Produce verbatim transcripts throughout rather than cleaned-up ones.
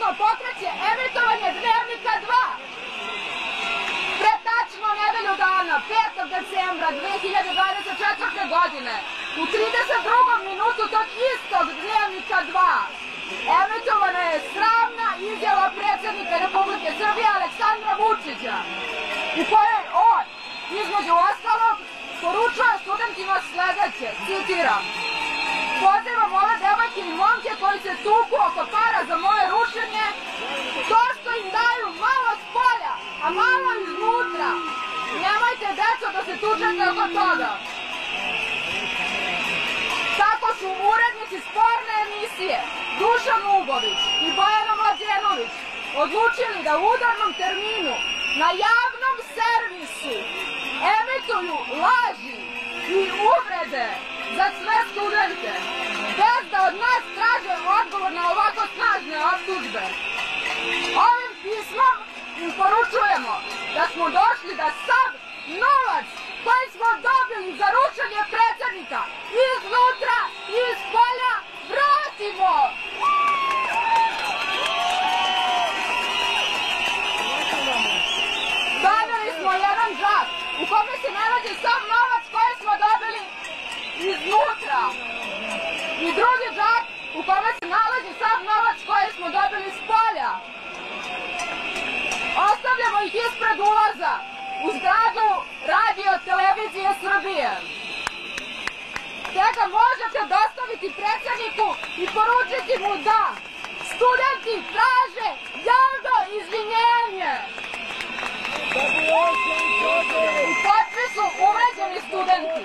Đilasova pokreće emitovanje Dnevnika dva. Pre tačno nedelju dana, petog decembra dve hiljade dvadeset četvrte. godine, u trideset drugom minutu tog istog Dnevnika dva, emitovana je sramna izjava predsjednika Republike Srbije Aleksandra Vučića, u kojoj on, između ostalog, poručuje studentima sledeće, citiram: pozivam ove devojke i momke koji se tuku oko para za moje rušenje, to što im daju malo s polja, a malo iznutra, nemojte deco da se tučete oko toga. Tako su urednici sporne emisije Dušan Ubović i Bojana Mlađenović odlučili da u udarnom terminu na javnom servisu emituju laži i uvrede za sve studente, bez da od nas traže odgovor na ovako snažne optužbe. Ovim pismom im poručujemo da smo došli da sav novac koji smo dobili za rušenje predsjednika iznutra i iz polja vratimo! Stavili smo jedan džak u kome se nalazi sav novac koji smo dobili iznutra i drugi džak u kome se nalazi sav novac koji smo dobili s polja. Ostavljamo ih ispred ulaza u zgradu Radio Televizije Srbije. Tega možete dostaviti predsjedniku i poručiti mu da studenti traže javno izvinjenje. U potpisu uvređeni studenti.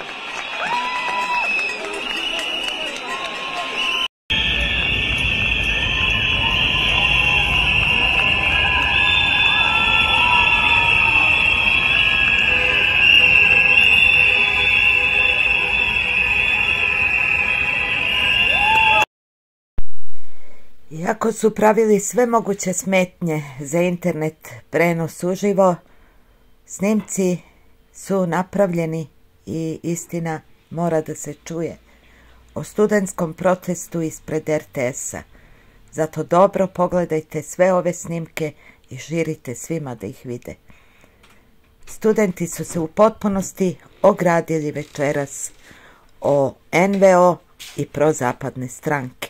Iako su pravili sve moguće smetnje za internet prenos uživo, snimci su napravljeni i istina mora da se čuje o studentskom protestu ispred er te es-a. Zato dobro pogledajte sve ove snimke i širite svima da ih vide. Studenti su se u potpunosti ogradili večeras o en ve o i prozapadne stranke.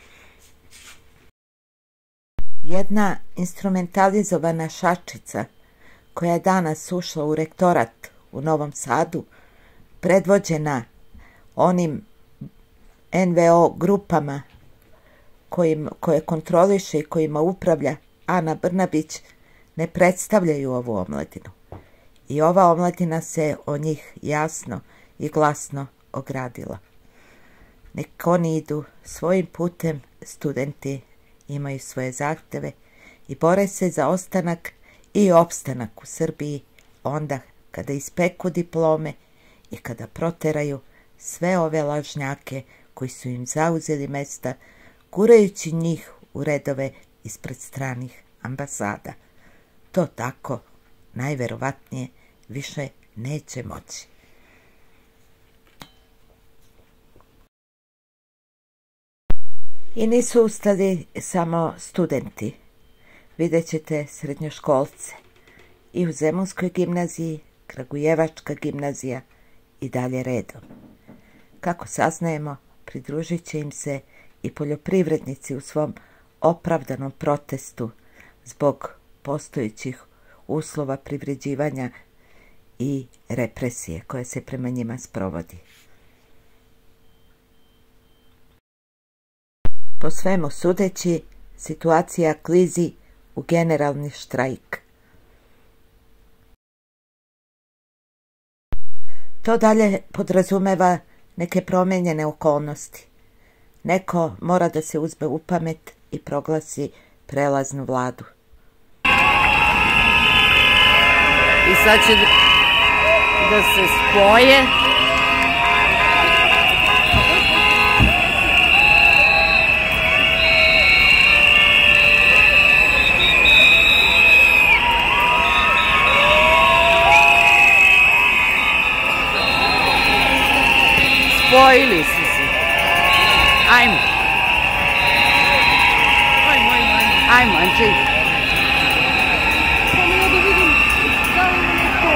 Jedna instrumentalizovana šačica koja je danas ušla u rektorat u Novom Sadu, predvođena onim en ve o grupama kojim, koje kontroliše i kojima upravlja Ana Brnabić, ne predstavljaju ovu omladinu. I ova omladina se o njih jasno i glasno ogradila. Nek oni idu svojim putem, studenti imaju svoje zahteve i bore se za ostanak i opstanak u Srbiji onda kada ispeku diplome i kada proteraju sve ove lažnjake koji su im zauzeli mesta, gurajući njih u redove ispred stranih ambasada. To tako, najverovatnije, više neće moći. I nisu ustali samo studenti. Vidjet ćete srednjoškolce i u Zemunskoj gimnaziji, Kragujevačka gimnazija i dalje redom. Kako saznajemo, pridružit će im se i poljoprivrednici u svom opravdanom protestu zbog postojećih uslova privređivanja i represije koje se prema njima sprovodi. Po svemu sudeći, situacija klizi u generalni štrajk. To dalje podrazumeva neke promenjene okolnosti. Neko mora da se uzme u pamet i proglasi prelaznu vladu. I sad će da se spoje. Spojili su se. Ajmo. Ajmo, ajmo, ajmo. Ajmo, Anđi. Samo ja da vidim da li ima neko.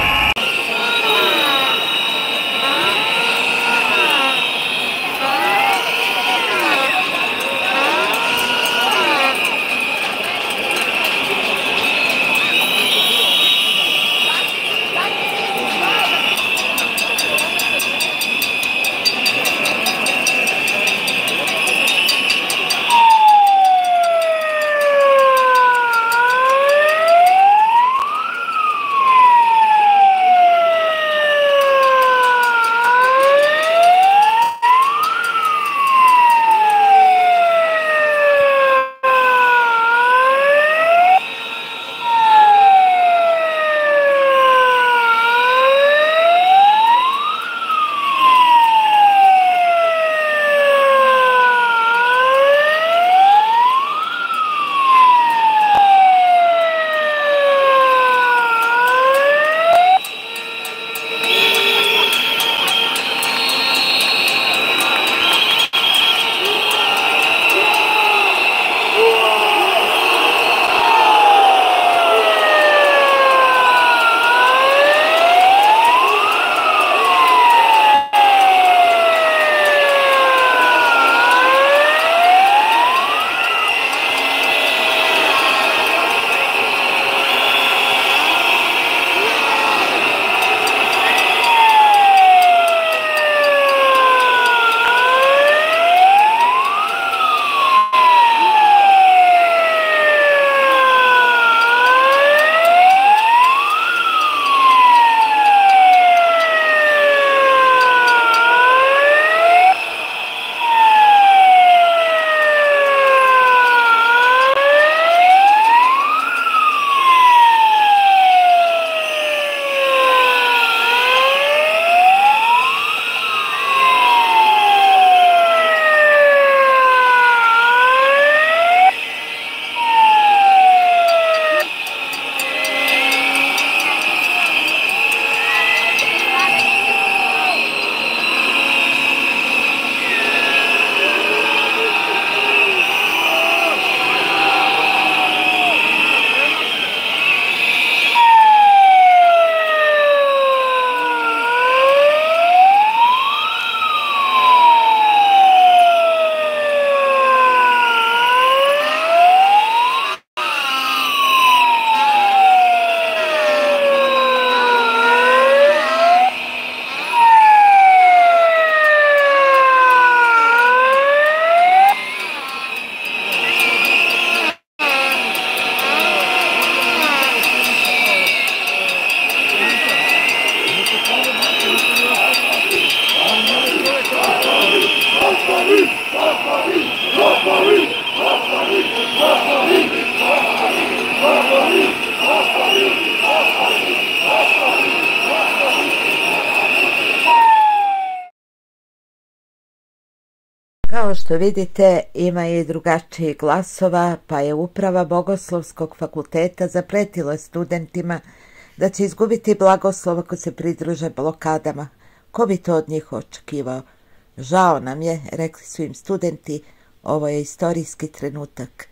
Kao što vidite, ima i drugačijih glasova, pa je uprava Bogoslovskog fakulteta zapretila studentima da će izgubiti blagoslov ako se pridruže blokadama. Ko bi to od njih očekivao? Žao nam je, rekli su im studenti, ovo je istorijski trenutak.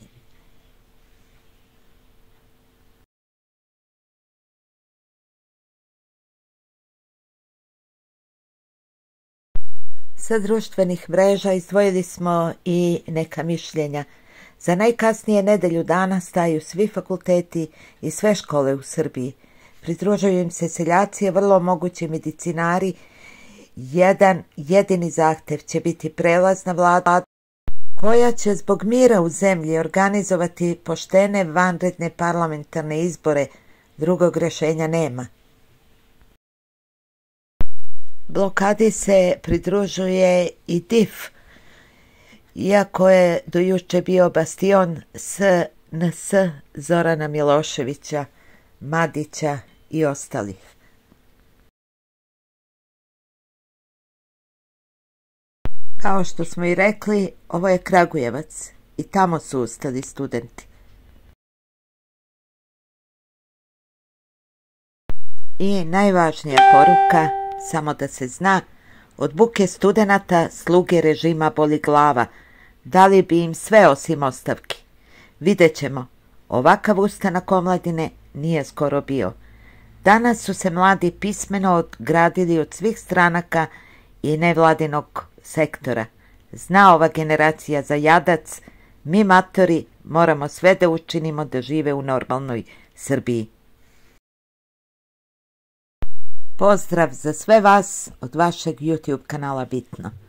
Sa društvenih mreža izdvojili smo i neka mišljenja. Za najkasnije nedelju dana staju svi fakulteti i sve škole u Srbiji. Pridružuju im se seljaci, vrlo mogući medicinari. Jedan jedini zahtev će biti prelazna vlada koja će zbog mira u zemlji organizovati poštene vanredne parlamentarne izbore. Drugog rešenja nema. Blokadi se pridružuje i D I F, iako je do juče bio bastion S N S Zorana Miloševića, Madića i ostalih. Kao što smo i rekli, ovo je Kragujevac i tamo su ustali studenti. I najvažnija poruka, samo da se zna, od buke studenata sluge režima boli glava, dali bi im sve osim ostavki. Vidjet ćemo, ovakav ustanak omladine nije skoro bio. Danas su se mladi pismeno odgradili od svih stranaka i nevladinog sektora. Zna ova generacija za jadac, mi matori moramo sve da učinimo da žive u normalnoj Srbiji. Pozdrav za sve vas od vašeg YouTube kanala Bitno.